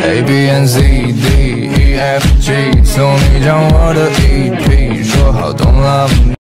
A B N Z D E F G，送你张我的 EP，说好懂了。